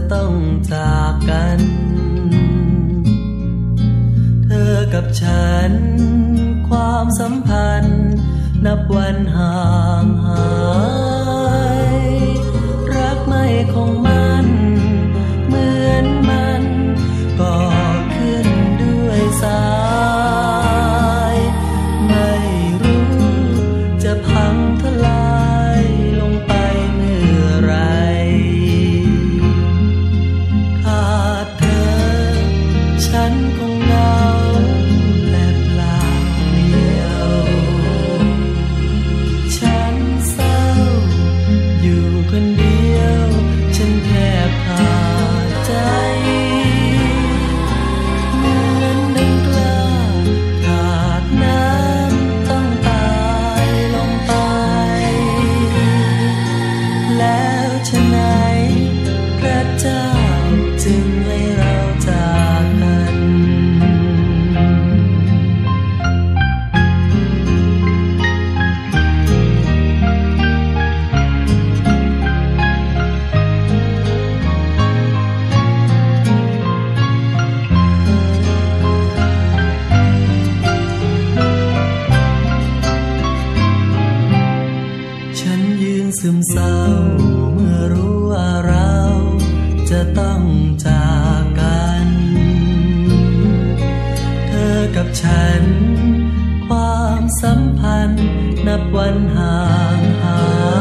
ต้องจากกันเธอกับฉันความสัมพันธ์นับวันห่างหายรักไม่คงมันเหมือนมันก่อขึ้นด้วยสายไม่รู้จะพังทลายลงไปเมื่อไรขาดเธอฉันคงเหงาและเปล่าเปลี่ยวฉันเศร้าอยู่คนเดียวฉันแทบขาดใจเหมือนดังกล้าขาดน้ำต้องตายลงไปแล้วฉะไหนพระเจ้าจึงให้เราจากกันฉันยืนซึมเศร้าเมื่อรู้ว่าเราจะต้องจากกันเธอกับฉันความสัมพันธ์นับวันห่างหาย